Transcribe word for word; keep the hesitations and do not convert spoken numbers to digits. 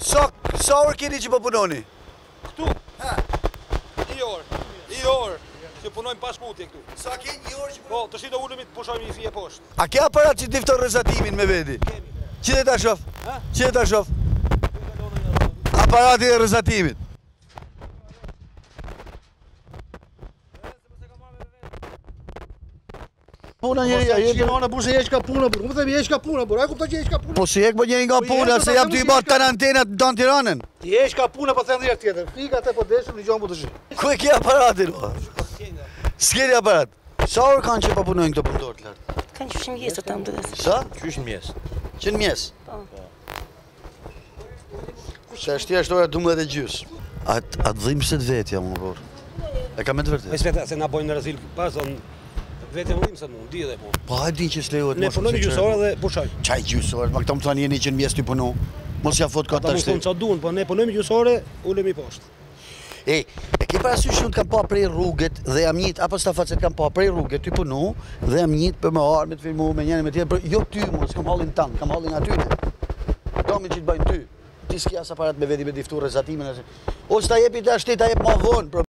Sa, sa orë keni që po punoni? Këtu? Ha? I orë, i orë, që punojmë pas mutje këtu. Sa keni një orë që Po, të shi do ulemi të pushojmë një fije poshtë. A ke aparat që tifton rrezatimin me veti? Kemi. Qite ta shof? Ha? Qite ta shof? Aparati e rrezatimit. Puna njeri, a Që jetë... ma në burë se jesh ka puna burë, më themi jesh ka puna burë, a kupta që jesh ka puna? Po si ek po njeri nga Po puna, jetë, se po jam ta ty i them marrë që të në antenat në Don Tiranën. Jesh ka puna pa thënë njërë tjetër, fika te po deshëm një gjohën po të shi. Ku e ke aparatin? o? S'keni aparat. Sa orë kanë që po punojnë këto punëtorë të lartë? Kanë qysh mjesë të më duket. Sa? Qysh në mjes? Që në mjes? Po. Se është jashtë ora dumbëdhjetë e gjys. Atë at dhimë se të vetja, më por. E ka me të vërtet. Mes vete, se na bojnë në rëzil pas, on vete më dhimë se mu, di edhe mu. Po a di që s'lejohet Ne punojmë gjysore dhe pushojmë. Qaj gjysore, ma këta më thonë jeni që në mjes të punu. Mos ja fot ka Ata të më thonë ashtë. qa duhen, po ne punojmë gjysore, ulemi poshtë. E, e ke parasysh unë kam pa prej rrugët dhe jam njët, apo s'ta facet kam pa prej rrugët ty punu dhe jam njët për me arë, me të filmu, me njëri me tjetër, për jo ty mu, s'kam hallin tanë, kam hallin atyne. Domi që të bëjnë ty. Ti s'ki as aparat me veti me diftu rrezatimin. O s'ta jepi të ashti, ta jep ma vonë.